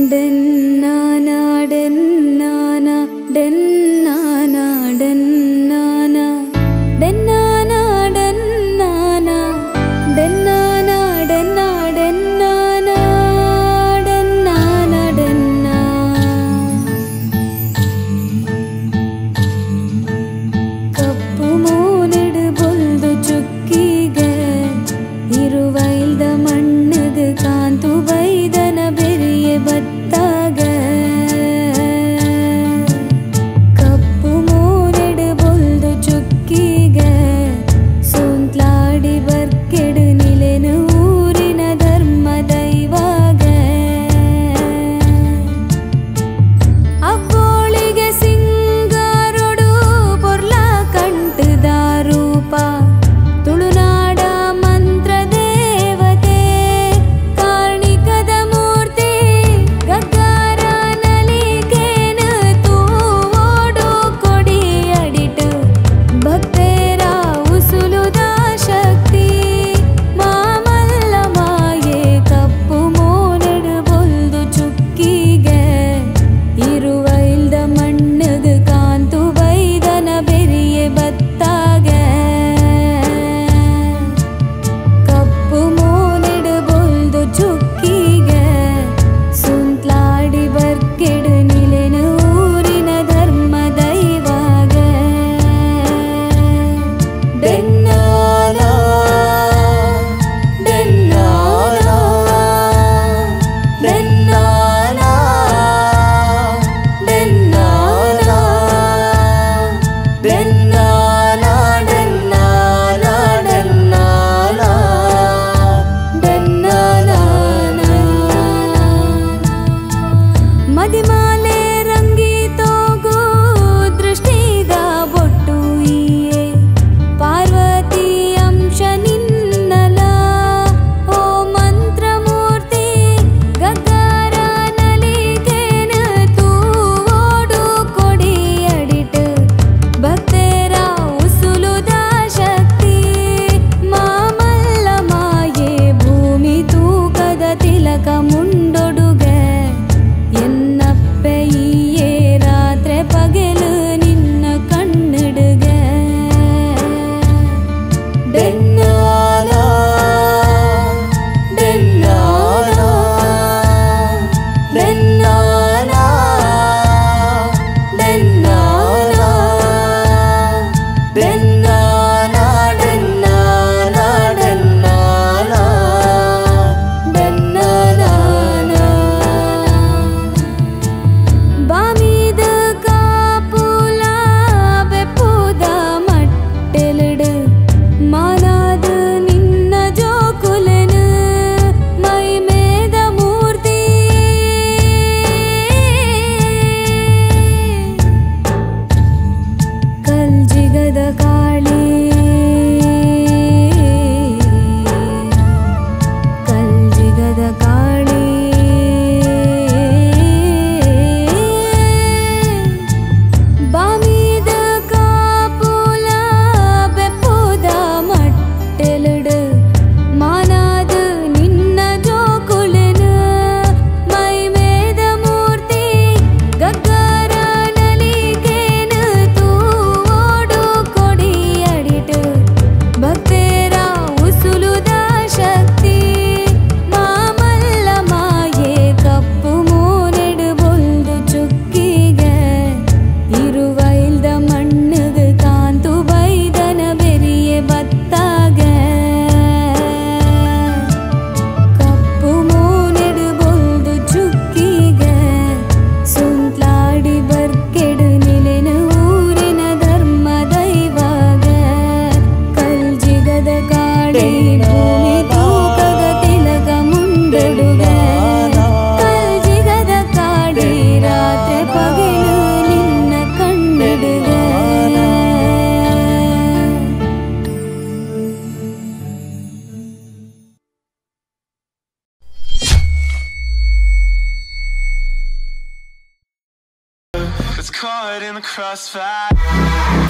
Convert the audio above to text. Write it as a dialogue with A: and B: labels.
A: Dennana, dennana, dennana, dennana, dennana, dennana, dennana, denna, dennana, dennana, denna. Kappu moonidu boldu chukkige, iruvailda mannige kaantu vaidana beriye battaga. Kappu moonidu boldu chukkige, sontlaadi barkedu nilenu ಊರಿನ ಧರ್ಮ ದೈವಾಗ. ಅವ್ವೋಳಿಗೆ ಸಿಂಗಾರೊಡು ಪೊರ್ಲ ಕಂಟದ ರೂಪ, ತುಳುನಾಡ ಮಂತ್ರ ದೇವತೆ, ಕಾರ್ಣಿಕದ ಮೂರ್ತಿ, ಗಗ್ಗಾರ ನಲಿಕೇನ ತೂವೋಡು ಕೊಡಿ ಅಡಿಟು, ಭಕ್ತೇರ ಉಸುಲುದ ಶಕ್ತಿ, ಮಾಮಲ್ಲ ಮಾಯೆ. ಕಪ್ಪು ಮೋನಡು ಬೊಲ್ದು ಚುಕ್ಕಿಗೆ, ಇರುವ ಇಲ್ದ ಮಣ್ಣಗ ಕಾಂತು ಬೈದನ ಬೆರಿಯೆ ಬತ್ತಾಗೆ. ಕಪ್ಪು ಮೋನಡು ಬೊಲ್ದು ಚುಕ್ಕಿಗೆ, ಸುಂತ್ಲಾಡಿ ಬರ್ಕೆಡು ನಿಲೆನು ಊರಿನ ಧರ್ಮ ದೈವಾಗ. ಡೆನ್ನಾನ ಡೆನ್ನಾನ ಡೆನ್ನಾನ ಡೆನ್ನಾನ ಡೆನ್ನಾನ ಡೆನ್ನಾನ ಡೆನ್ನಾನ ಡೆನ್ನಾನ. ಮದಿಮಾಲೆ ರಂಗಿತೋಗು ದೃಷ್ಟಿದ ಬೊಟ್ಟು ಈಯೆ, ಪಾರ್ವತಿ ಅಂಶ ನಿನ್ನಲ ಓ ಮಂತ್ರಮೂರ್ತಿ, ಗಗ್ಗಾರ ನಲಿಕೇನ ತೂವೋಡು ಕೊಡಿ ಅಡಿಟು, ಭಕ್ತೇರ ಉಸುಲುದ ಶಕ್ತಿ, ಮಾಮಲ್ಲ ಮಾಯೆ. ಭೂಮಿ ತೂಕದ ತಿಲಕ ಮುಂಡೊಡುಗೆ, ಎನ್ನಪ್ಪೆ ಈಯೆ ರಾತ್ರೆ ಪಗೆಲು ನಿನ್ನ ಕಣ್ಣಿಡುಗೆ. ಡೆನ್ನಾನ ಡೆನ್ನಾನ ಡೆನ್ನಾನ ಡೆನ್ನಾನ ಡೆನ್ನಾನ ಡೆನ್ನಾನ ಡೆನ್ನಾನ ಡೆನ್ನಾನ. ಬಾಮಿದ ಕಾಪುಲ ಬೆಪ್ಪುದ ಮಟ್ಟೆಲಿಡು, ಮಾನಾದ ನಿನ್ನ ಜೋಕುಲೆನು ಮೈ ಮೇದ ಮೂರ್ತಿ, ಕಲ್ಜಿಗದ ಕಾಳಿ, ಕಲ್ಜಿಗದ ಕಾಳಿ, ಬಾಮಿದ ಕಾಪುಲ ಬೆಪ್ಪುದ ಮಟ್ಟೆಲಿಡು, ಮಾನಾದ ನಿನ್ನ ಜೋಕುಲೆನು ಮೈ ಮೇದ ಮೂರ್ತಿ, ಗಗ್ಗಾರ ನಲಿಕೇನ ತೂವೋಡು ಕೊಡಿ ಅಡಿಟು, ಭಕ್ತೇರ ಉಸುಲುದ ಶಕ್ತಿ, ಮಾಮಲ್ಲ ಮಾಯೆ. ಕಪ್ಪು ಮೋನೆಡು ಬೊಲ್ದು ಚುಕ್ಕಿಗೆ, ಇರುವ ಇಲ್ದ ಮಣ್ಣಗ ಕಾಂತು ಬೈದನ ಬೆರಿಯೆ ಬತ್ತಾಗೆ. ಕಪ್ಪು ಮೋನೆಡು ಬೊಲ್ದು ಚುಕ್ಕಿಗೆ, ಸುಂತ್ಲಾಡಿ ಬರ್ಕೆಡು ನಿಲೆನು ಊರಿನ ಧರ್ಮ ದೈವಾಗ. ಕಲ್ಜಿಗದ ಕಾಡಿ, ಭೂಮಿ ತೂಕದ ತಿಲಕ ಮುಂಡೊಡುಗೆ, ಕಲ್ಜಿಗದ ಕಾಡಿ, ರಾತ್ರೆ ಪಗೆಲು ನಿನ್ನ ಕಣ್ಣಿಡುಗೆ.
B: It's caught in the crossfire.